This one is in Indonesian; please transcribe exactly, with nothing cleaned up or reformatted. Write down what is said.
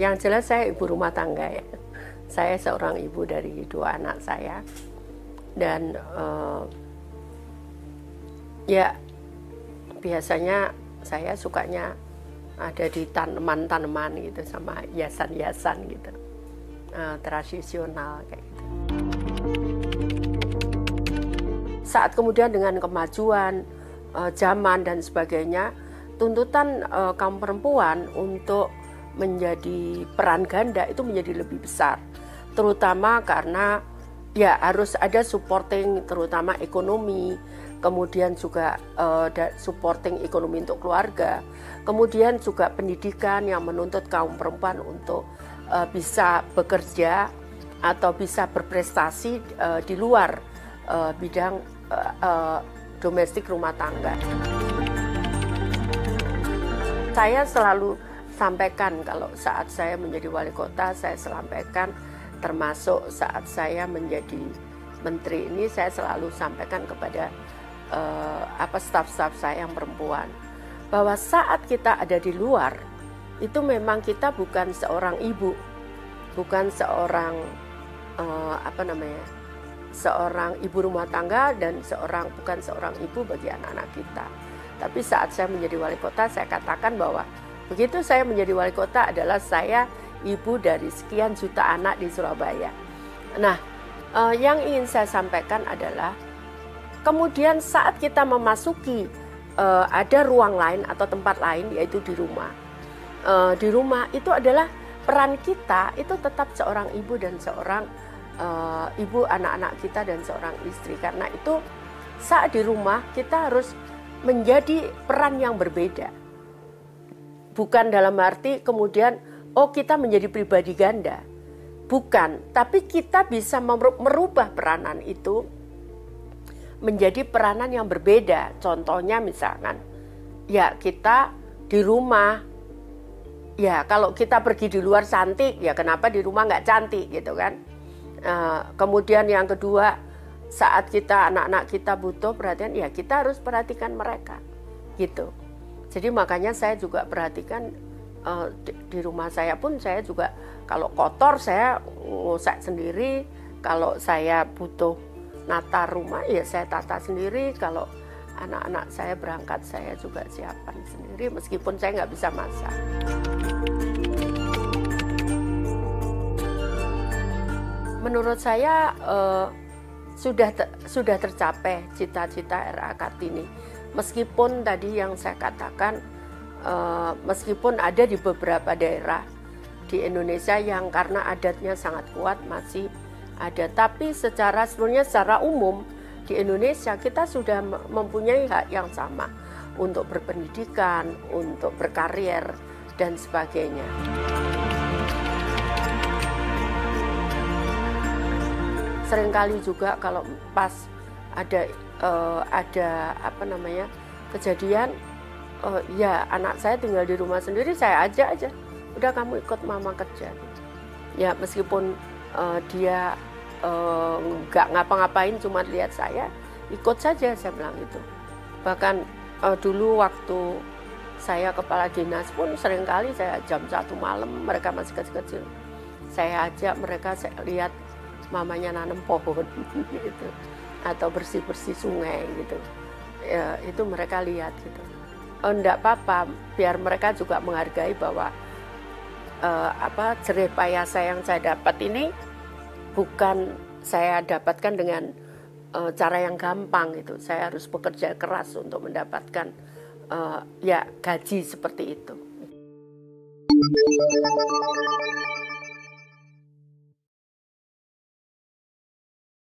yang jelas saya ibu rumah tangga ya. Saya seorang ibu dari dua anak saya. Dan uh, ya biasanya saya sukanya ada di tanaman-tanaman gitu sama hiasan-hiasan gitu. Uh, tradisional kayak gitu. Saat kemudian dengan kemajuan uh, zaman dan sebagainya, tuntutan uh, kaum perempuan untuk menjadi peran ganda itu menjadi lebih besar, terutama karena ya harus ada supporting terutama ekonomi, kemudian juga uh, supporting ekonomi untuk keluarga, kemudian juga pendidikan yang menuntut kaum perempuan untuk uh, bisa bekerja atau bisa berprestasi uh, di luar uh, bidang uh, uh, domestik rumah tangga. Saya selalu sampaikan kalau saat saya menjadi wali kota, saya sampaikan termasuk saat saya menjadi menteri ini, saya selalu sampaikan kepada uh, apa staf-staf saya yang perempuan bahwa saat kita ada di luar itu memang kita bukan seorang ibu, bukan seorang uh, apa namanya seorang ibu rumah tangga dan seorang bukan seorang ibu bagi anak-anak kita. Tapi saat saya menjadi wali kota, saya katakan bahwa begitu saya menjadi wali kota adalah saya ibu dari sekian juta anak di Surabaya. Nah, eh, yang ingin saya sampaikan adalah kemudian saat kita memasuki eh, ada ruang lain atau tempat lain yaitu di rumah. Eh, di rumah itu adalah peran kita itu tetap seorang ibu dan seorang eh, ibu anak-anak kita dan seorang istri. Karena itu saat di rumah kita harus menjadi peran yang berbeda. Bukan dalam arti kemudian, oh kita menjadi pribadi ganda. Bukan, tapi kita bisa merubah peranan itu menjadi peranan yang berbeda. Contohnya misalkan, ya kita di rumah, ya kalau kita pergi di luar cantik, ya kenapa di rumah nggak cantik gitu kan. Uh, kemudian yang kedua, saat kita anak-anak kita butuh perhatian, ya kita harus perhatikan mereka gitu. Jadi makanya saya juga perhatikan uh, di, di rumah saya pun saya juga kalau kotor saya ngusap sendiri, kalau saya butuh nata rumah ya saya tata sendiri, kalau anak-anak saya berangkat saya juga siapkan sendiri meskipun saya nggak bisa masak. Menurut saya uh, sudah te, sudah tercapai cita-cita R A Kartini. Meskipun tadi yang saya katakan, uh, meskipun ada di beberapa daerah di Indonesia yang karena adatnya sangat kuat masih ada, tapi secara sebenarnya secara umum di Indonesia kita sudah mempunyai hak yang sama untuk berpendidikan, untuk berkarir dan sebagainya. Seringkali juga kalau pas ada Uh, ada apa namanya kejadian, uh, ya anak saya tinggal di rumah sendiri, saya ajak aja, udah kamu ikut mama kerja. Ya meskipun uh, dia nggak uh, ngapa-ngapain, cuma lihat saya, ikut saja saya bilang itu. Bahkan uh, dulu waktu saya kepala dinas pun seringkali saya jam satu malam mereka masih kecil-kecil, saya ajak mereka, saya lihat mamanya nanam pohon gitu. Atau bersih-bersih sungai gitu, ya, itu mereka lihat gitu. Oh, enggak apa-apa, biar mereka juga menghargai bahwa uh, apa jerih payah saya yang saya dapat ini bukan saya dapatkan dengan uh, cara yang gampang gitu. Saya harus bekerja keras untuk mendapatkan uh, ya gaji seperti itu.